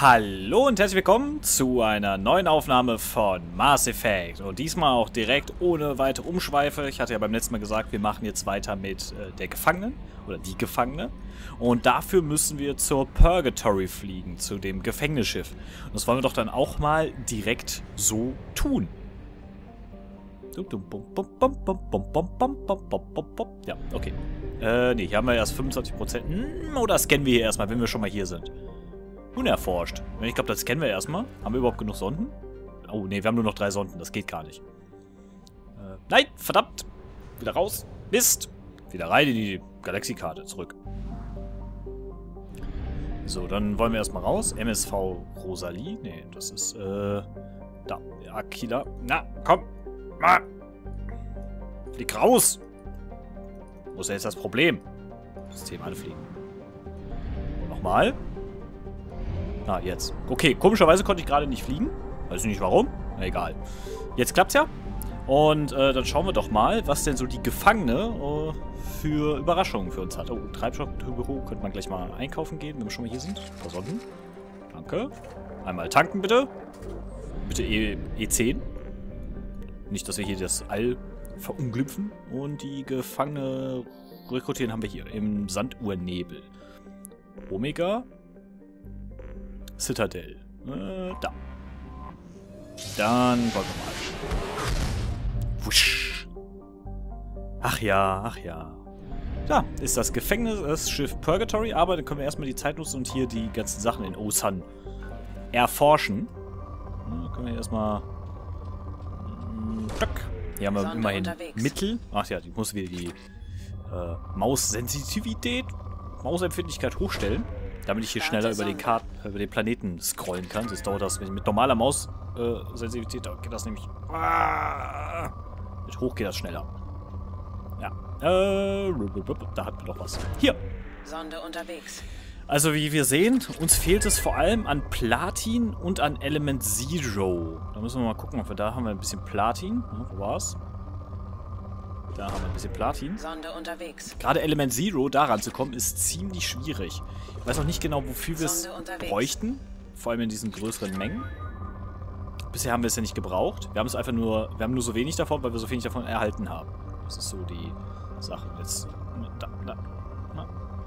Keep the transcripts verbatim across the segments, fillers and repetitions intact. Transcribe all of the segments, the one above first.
Hallo und herzlich willkommen zu einer neuen Aufnahme von Mass Effect. Und diesmal auch direkt ohne weitere Umschweife. Ich hatte ja beim letzten Mal gesagt, wir machen jetzt weiter mit äh, der Gefangenen oder die Gefangene. Und dafür müssen wir zur Purgatory fliegen, zu dem Gefängnisschiff. Und das wollen wir doch dann auch mal direkt so tun. Ja, okay. Äh, nee, hier haben wir erst fünfundzwanzig Prozent. Hm, oder scannen wir hier erstmal, wenn wir schon mal hier sind. Unerforscht. Ich glaube, das scannen wir erstmal. Haben wir überhaupt genug Sonden? Oh, nee, wir haben nur noch drei Sonden. Das geht gar nicht. Äh, nein, verdammt. Wieder raus. Mist. Wieder rein in die Galaxiekarte. Zurück. So, dann wollen wir erstmal raus. M S V Rosalie. Nee, das ist, äh... da. Aquila. Na, komm. Ah. Flieg raus. Wo ist ja jetzt das Problem? System anfliegen. Und nochmal. Ah, jetzt. Okay, komischerweise konnte ich gerade nicht fliegen. Weiß nicht warum. Na, egal. Jetzt klappt's ja. Und äh, dann schauen wir doch mal, was denn so die Gefangene äh, für Überraschungen für uns hat. Oh, Treibstoffbüro. Könnte man gleich mal einkaufen gehen, wenn wir schon mal hier sind. Ein paar Sonden. Danke. Einmal tanken, bitte. Bitte E zehn. Nicht, dass wir hier das All verunglüpfen. Und die Gefangene rekrutieren haben wir hier im Sandurnebel. Omega. Citadel. Äh, da. Dann wollen wir mal. Wusch. Ach ja, ach ja. Da ist das Gefängnisschiff Purgatory, aber dann können wir erstmal die Zeit nutzen und hier die ganzen Sachen in Osan erforschen. Dann können wir erstmal. Hier haben wir Sonde immerhin unterwegs. Mittel. Ach ja, die muss wieder die äh, Maussensitivität, Mausempfindlichkeit hochstellen. Damit ich hier schneller über den, Kart über den Planeten scrollen kann. Sonst dauert das, wenn ich mit normaler Maus-Sensitivität, äh, geht das nämlich. Ah, mit hoch geht das schneller. Ja. Äh, da hatten wir doch was. Hier. Sonde unterwegs. Also wie wir sehen, uns fehlt es vor allem an Platin und an Element Zero. Da müssen wir mal gucken, ob wir da haben wir ein bisschen Platin. Ja, wo war's? Da haben wir ein bisschen Platin. Sonde unterwegs. Gerade Element Zero, da ranzukommen, ist ziemlich schwierig. Ich weiß noch nicht genau, wofür wir es bräuchten. Vor allem in diesen größeren Mengen. Bisher haben wir es ja nicht gebraucht. Wir haben es einfach nur, wir haben nur so wenig davon, weil wir so wenig davon erhalten haben. Das ist so die Sache. Jetzt, da, da, da.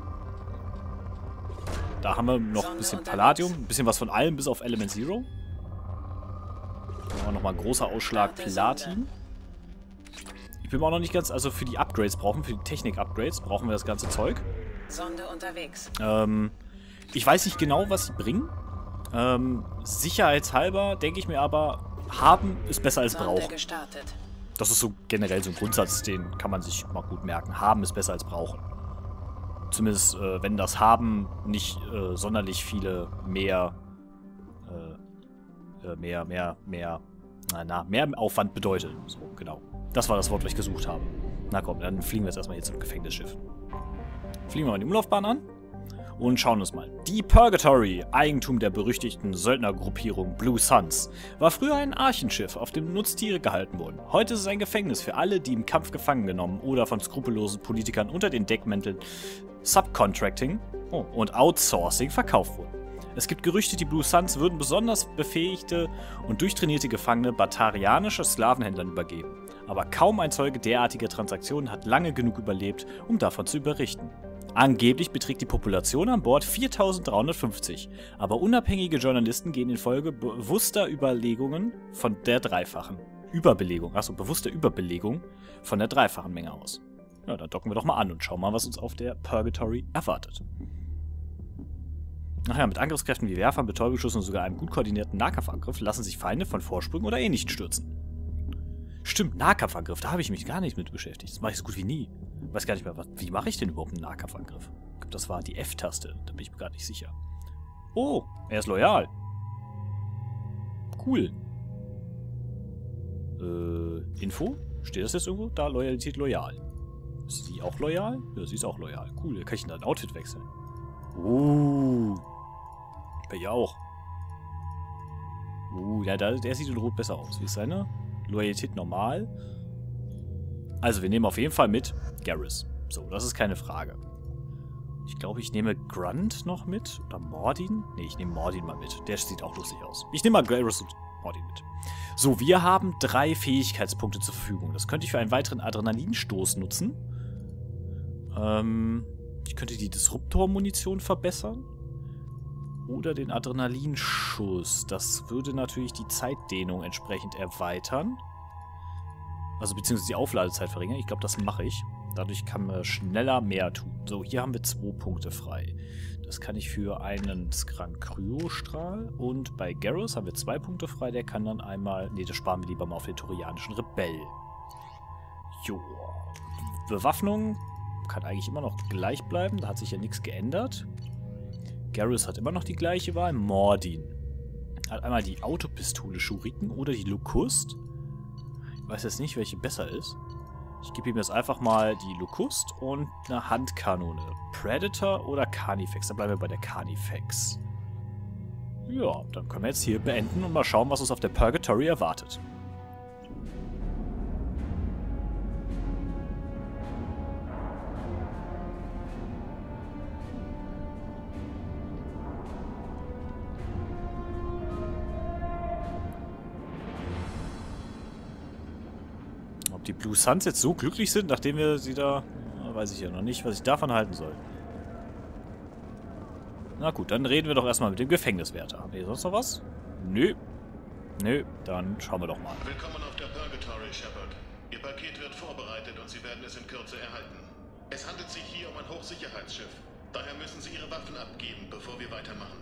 da haben wir noch ein bisschen Palladium, ein bisschen was von allem, bis auf Element Zero. Da haben wir nochmal ein großer Ausschlag Platin. Ich bin mir auch noch nicht ganz, also für die Upgrades brauchen, für die Technik-Upgrades brauchen wir das ganze Zeug. Sonde unterwegs. Ähm, ich weiß nicht genau, was sie bringen. Ähm, sicherheitshalber denke ich mir aber, haben ist besser als Sonde brauchen. Gestartet. Das ist so generell so ein Grundsatz, den kann man sich mal gut merken. Haben ist besser als brauchen. Zumindest, äh, wenn das Haben nicht äh, sonderlich viele mehr, äh, mehr, mehr, mehr, na, na, mehr Aufwand bedeutet. So, genau. Das war das Wort, was ich gesucht habe. Na komm, dann fliegen wir jetzt erstmal hier zum Gefängnisschiff. Fliegen wir mal die Umlaufbahn an und schauen uns mal. Die Purgatory, Eigentum der berüchtigten Söldnergruppierung Blue Suns, war früher ein Archenschiff, auf dem Nutztiere gehalten wurden. Heute ist es ein Gefängnis für alle, die im Kampf gefangen genommen oder von skrupellosen Politikern unter den Deckmänteln Subcontracting oh, und Outsourcing verkauft wurden. Es gibt Gerüchte, die Blue Suns würden besonders befähigte und durchtrainierte Gefangene batarianische Sklavenhändlern übergeben. Aber kaum ein Zeuge derartiger Transaktionen hat lange genug überlebt, um davon zu berichten. Angeblich beträgt die Population an Bord viertausenddreihundertfünfzig, aber unabhängige Journalisten gehen infolge bewusster Überlegungen von der dreifachen Überbelegung, achso, bewusster Überbelegung von der dreifachen Menge aus. Ja, dann docken wir doch mal an und schauen mal, was uns auf der Purgatory erwartet. Ach ja, mit Angriffskräften wie Werfern, Betäubungsschüssen und sogar einem gut koordinierten Nahkampfangriff lassen sich Feinde von Vorsprüngen oder ähnlichem stürzen. Stimmt, Nahkampfangriff, da habe ich mich gar nicht mit beschäftigt. Das mache ich so gut wie nie. Weiß gar nicht mehr, was, wie mache ich denn überhaupt einen Nahkampfangriff? Ich glaube, das war die F-Taste, da bin ich mir gar nicht sicher. Oh, er ist loyal. Cool. Äh, Info? Steht das jetzt irgendwo? Da, Loyalität loyal. Ist sie auch loyal? Ja, sie ist auch loyal. Cool, da kann ich dann ein Outfit wechseln. Uh. Bei ihr auch. Uh, ja, der, der sieht in Rot besser aus. Wie ist seine? Loyalität normal. Also, wir nehmen auf jeden Fall mit Garrus. So, das ist keine Frage. Ich glaube, ich nehme Grunt noch mit. Oder Mordin? Ne, ich nehme Mordin mal mit. Der sieht auch lustig aus. Ich nehme mal Garrus und Mordin mit. So, wir haben drei Fähigkeitspunkte zur Verfügung. Das könnte ich für einen weiteren Adrenalinstoß nutzen. Ähm, ich könnte die Disruptor-Munition verbessern. Oder den Adrenalinschuss. Das würde natürlich die Zeitdehnung entsprechend erweitern. Also beziehungsweise die Aufladezeit verringern. Ich glaube, das mache ich. Dadurch kann man schneller mehr tun. So, hier haben wir zwei Punkte frei. Das kann ich für einen Skran Kryostrahl. Und bei Garrus haben wir zwei Punkte frei. Der kann dann einmal... Ne, das sparen wir lieber mal auf den Turianischen Rebell. Jo. Bewaffnung kann eigentlich immer noch gleich bleiben. Da hat sich ja nichts geändert. Garrus hat immer noch die gleiche Wahl. Mordin hat einmal die Autopistole Schuriken oder die Locust. Ich weiß jetzt nicht, welche besser ist. Ich gebe ihm jetzt einfach mal die Locust und eine Handkanone. Predator oder Carnifex? Da bleiben wir bei der Carnifex. Ja, dann können wir jetzt hier beenden und mal schauen, was uns auf der Purgatory erwartet. Die Blue Suns jetzt so glücklich sind, nachdem wir sie da... Weiß ich ja noch nicht, was ich davon halten soll. Na gut, dann reden wir doch erstmal mit dem Gefängniswärter. Haben wir hier sonst noch was? Nö. Nö, dann schauen wir doch mal. Willkommen auf der Purgatory, Shepard. Ihr Paket wird vorbereitet und Sie werden es in Kürze erhalten. Es handelt sich hier um ein Hochsicherheitsschiff. Daher müssen Sie Ihre Waffen abgeben, bevor wir weitermachen.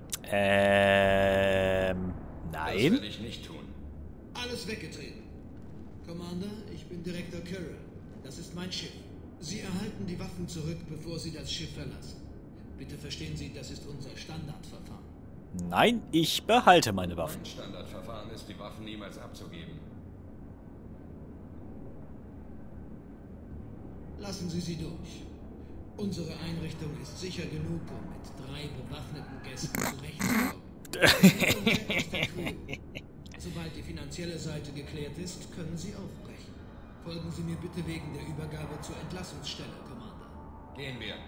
Ähm... Nein. Das werde ich nicht tun. Alles weggetreten. Commander, ich bin Direktor Curran. Das ist mein Schiff. Sie erhalten die Waffen zurück, bevor Sie das Schiff verlassen. Bitte verstehen Sie, das ist unser Standardverfahren. Nein, ich behalte meine Waffen. Mein Standardverfahren ist, die Waffen niemals abzugeben. Lassen Sie sie durch. Unsere Einrichtung ist sicher genug, um mit drei bewaffneten Gästen zurechtzukommen. Sobald die finanzielle Seite geklärt ist, können Sie aufbrechen. Folgen Sie mir bitte wegen der Übergabe zur Entlassungsstelle, Commander. Gehen wir.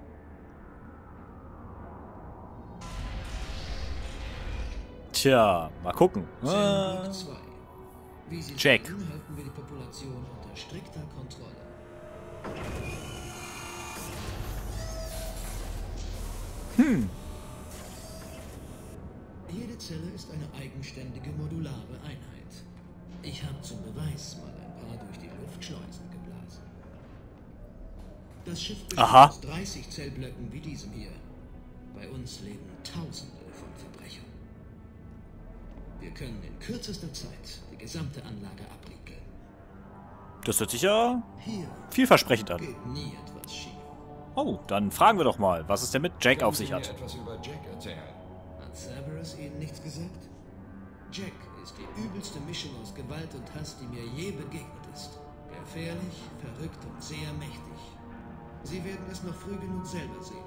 Tja, mal gucken. Block zwei. Wie Sie Jack. sehen, halten wir die Population unter strikter Kontrolle. Hm. Jede Zelle ist eine eigenständige, modulare Einheit. Ich habe zum Beweis mal ein paar durch die Luftschleusen geblasen. Das Schiff besteht Aha. aus dreißig Zellblöcken wie diesem hier. Bei uns leben Tausende von Verbrechern. Wir können in kürzester Zeit die gesamte Anlage abriegeln. Das hört sich ja Hier vielversprechend an. geht nie etwas schief. Oh, dann fragen wir doch mal, was es denn mit Jack auf sich Können Sie hat. mir etwas über Jack erzählen? Hat Cerberus Ihnen nichts gesagt? Jack ist die übelste Mischung aus Gewalt und Hass, die mir je begegnet ist. Gefährlich, verrückt und sehr mächtig. Sie werden es noch früh genug selber sehen.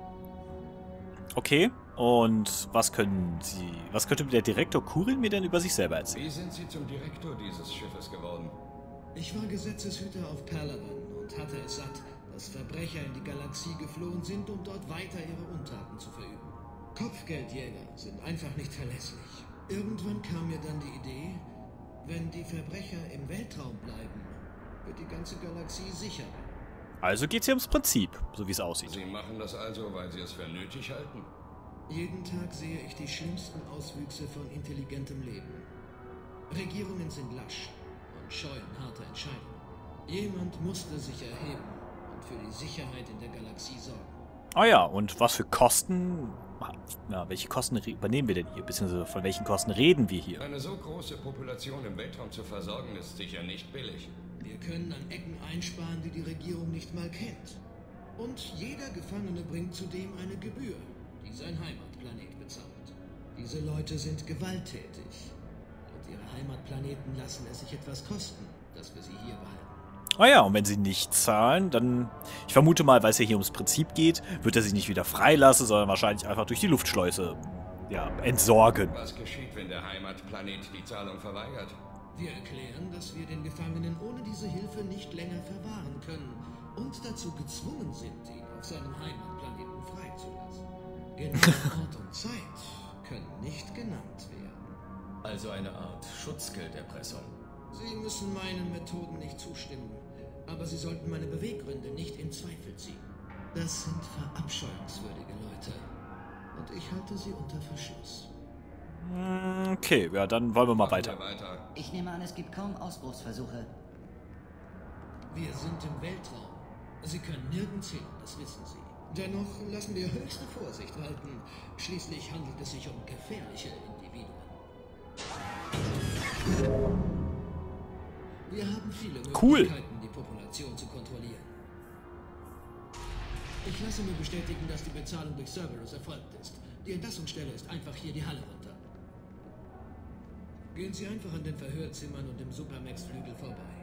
Okay, und was können Sie, was könnte der Direktor Kurin mir denn über sich selber erzählen? Wie sind Sie zum Direktor dieses Schiffes geworden? Ich war Gesetzeshüter auf Palawan und hatte es satt, dass Verbrecher in die Galaxie geflohen sind, um dort weiter ihre Untaten zu verüben. Kopfgeldjäger sind einfach nicht verlässlich. Irgendwann kam mir dann die Idee, wenn die Verbrecher im Weltraum bleiben, wird die ganze Galaxie sicherer. Also geht's hier ums Prinzip, so wie es aussieht. Sie machen das also, weil Sie es für nötig halten? Jeden Tag sehe ich die schlimmsten Auswüchse von intelligentem Leben. Regierungen sind lasch und scheuen harte Entscheidungen. Jemand musste sich erheben und für die Sicherheit in der Galaxie sorgen. Ah ja, und was für Kosten, ja, welche Kosten übernehmen wir denn hier, beziehungsweise von welchen Kosten reden wir hier? Eine so große Population im Weltraum zu versorgen, ist sicher nicht billig. Wir können an Ecken einsparen, die die Regierung nicht mal kennt. Und jeder Gefangene bringt zudem eine Gebühr, die sein Heimatplanet bezahlt. Diese Leute sind gewalttätig. Und ihre Heimatplaneten lassen es sich etwas kosten, dass wir sie hier behalten. Ah ja, und wenn sie nicht zahlen, dann, ich vermute mal, weil es ja hier ums Prinzip geht, wird er sie nicht wieder freilassen, sondern wahrscheinlich einfach durch die Luftschleuse, ja, entsorgen. Was geschieht, wenn der Heimatplanet die Zahlung verweigert? Wir erklären, dass wir den Gefangenen ohne diese Hilfe nicht länger verwahren können und dazu gezwungen sind, ihn auf seinem Heimatplanet Genaue Ort und Zeit können nicht genannt werden. Also eine Art Schutzgelderpressung. Sie müssen meinen Methoden nicht zustimmen, aber Sie sollten meine Beweggründe nicht in Zweifel ziehen. Das sind verabscheuungswürdige Leute. Und ich halte sie unter Verschluss. Okay, ja, dann wollen wir mal Machen weiter. wir weiter. Ich nehme an, es gibt kaum Ausbruchsversuche. Wir sind im Weltraum. Sie können nirgends hin, das wissen Sie. Dennoch lassen wir höchste Vorsicht walten. Schließlich handelt es sich um gefährliche Individuen. Wir haben viele Cool. Möglichkeiten, die Population zu kontrollieren. Ich lasse mir bestätigen, dass die Bezahlung durch Cerberus erfolgt ist. Die Entlassungsstelle ist einfach hier die Halle runter. Gehen Sie einfach an den Verhörzimmern und dem Supermax-Flügel vorbei.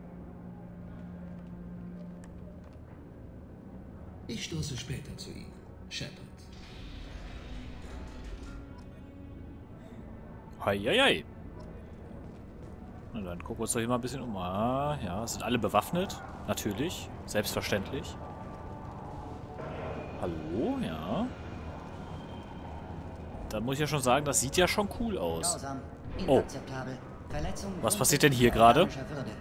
Ich stoße später zu Ihnen, Shepard. Heieiei. Na dann gucken wir uns doch hier mal ein bisschen um. Ah, ja, sind alle bewaffnet. Natürlich. Selbstverständlich. Hallo, ja. Da muss ich ja schon sagen, das sieht ja schon cool aus. Grausam, Oh. inakzeptabel. Verletzung Was passiert denn hier gerade? grundsätzlicher Würde.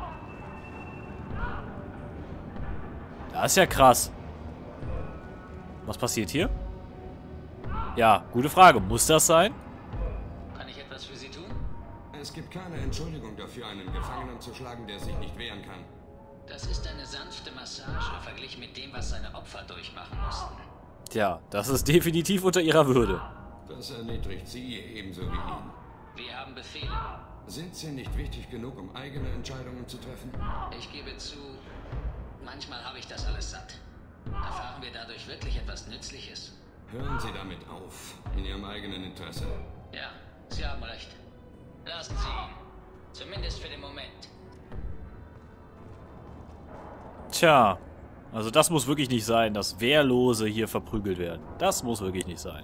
Das ist ja krass. Was passiert hier? Ja, gute Frage. Muss das sein? Kann ich etwas für Sie tun? Es gibt keine Entschuldigung dafür, einen Gefangenen zu schlagen, der sich nicht wehren kann. Das ist eine sanfte Massage verglichen mit dem, was seine Opfer durchmachen mussten. Tja, das ist definitiv unter ihrer Würde. Das erniedrigt Sie ebenso wie ihn. Wir haben Befehle. Sind Sie nicht wichtig genug, um eigene Entscheidungen zu treffen? Ich gebe zu, manchmal habe ich das alles satt. Erfahren wir dadurch wirklich etwas Nützliches? Hören Sie damit auf, in Ihrem eigenen Interesse. Ja, Sie haben recht. Lassen Sie ihn. Zumindest für den Moment. Tja, also das muss wirklich nicht sein, dass Wehrlose hier verprügelt werden. Das muss wirklich nicht sein.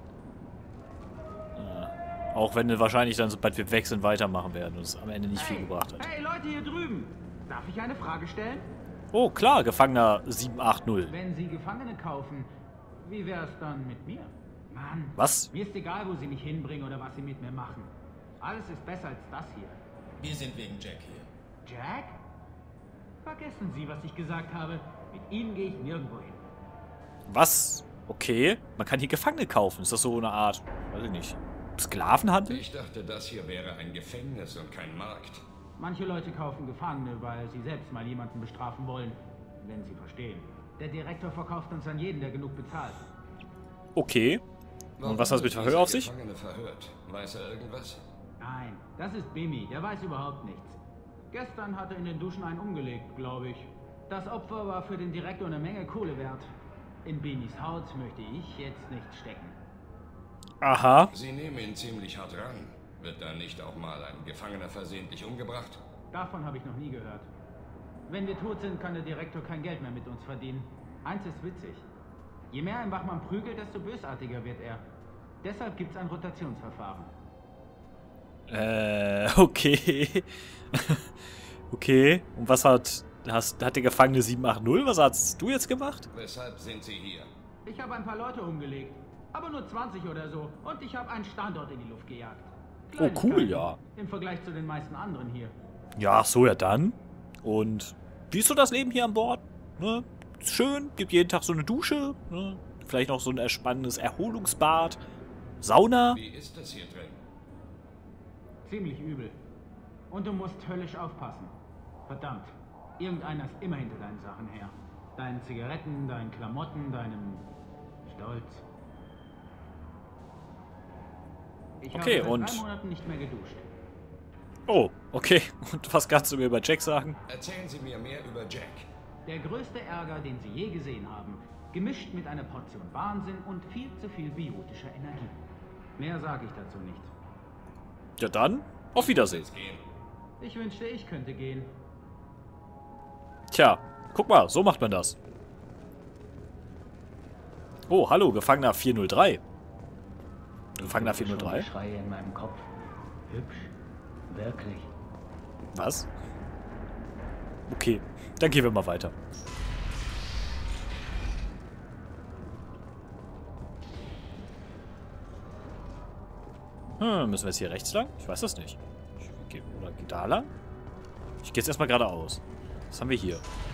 Äh, auch wenn wir wahrscheinlich dann, sobald wir weg sind, weitermachen werden und es am Ende nicht viel gebracht hat. Hey Leute hier drüben, darf ich eine Frage stellen? Oh, klar, Gefangener sieben acht null. Wenn Sie Gefangene kaufen, wie wär's dann mit mir? Mann, Was? mir ist egal, wo Sie mich hinbringen oder was Sie mit mir machen. Alles ist besser als das hier. Wir sind wegen Jack hier. Jack? Vergessen Sie, was ich gesagt habe. Mit Ihnen gehe ich nirgendwo hin. Was? Okay. Man kann hier Gefangene kaufen. Ist das so eine Art, weiß ich nicht, Sklavenhandel? Ich dachte, das hier wäre ein Gefängnis und kein Markt. Manche Leute kaufen Gefangene, weil sie selbst mal jemanden bestrafen wollen. Wenn Sie verstehen. Der Direktor verkauft uns an jeden, der genug bezahlt. Okay. Und was hat das mit Verhör auf sich? Gefangene verhört. Weiß er irgendwas? Nein, das ist Bimmy, der weiß überhaupt nichts. Gestern hat er in den Duschen einen umgelegt, glaube ich. Das Opfer war für den Direktor eine Menge Kohle wert. In Bimmys Haut möchte ich jetzt nicht stecken. Aha. Sie nehmen ihn ziemlich hart ran. Wird da nicht auch mal ein Gefangener versehentlich umgebracht? Davon habe ich noch nie gehört. Wenn wir tot sind, kann der Direktor kein Geld mehr mit uns verdienen. Eins ist witzig. Je mehr ein Wachmann prügelt, desto bösartiger wird er. Deshalb gibt es ein Rotationsverfahren. Äh, okay. Okay. Und was hat, hast, hat der Gefangene sieben acht null? Was hast du jetzt gemacht? Weshalb sind Sie hier? Ich habe ein paar Leute umgelegt. Aber nur zwanzig oder so. Und ich habe einen Standort in die Luft gejagt. Oh, cool, Kleinigkeiten ja. Im Vergleich zu den meisten anderen hier. Ja, ach so, ja dann. Und wie ist so das Leben hier an Bord? Ne? Ist schön, gibt jeden Tag so eine Dusche, ne? Vielleicht noch so ein spannendes Erholungsbad, Sauna. Wie ist das hier drin? Ziemlich übel. Und du musst höllisch aufpassen. Verdammt. Irgendeiner ist immer hinter deinen Sachen her. Deinen Zigaretten, deinen Klamotten, deinem Stolz. Ich Okay, habe seit und- drei Monaten nicht mehr geduscht. Oh, okay. Und was kannst du mir über Jack sagen? Erzählen Sie mir mehr über Jack. Der größte Ärger, den Sie je gesehen haben. Gemischt mit einer Portion Wahnsinn und viel zu viel biotischer Energie. Mehr sage ich dazu nicht. Ja dann, auf Wiedersehen. Jetzt gehen. Ich wünschte, ich könnte gehen. Tja, guck mal, so macht man das. Oh, hallo, Gefangener vier null drei. Gefangener vier null drei? Die Schreie in meinem Kopf. Hübsch. Wirklich. Was? Okay, dann gehen wir mal weiter. Hm, müssen wir jetzt hier rechts lang? Ich weiß das nicht. Ich geh, oder geht da lang? Ich gehe jetzt erstmal geradeaus. Was haben wir hier?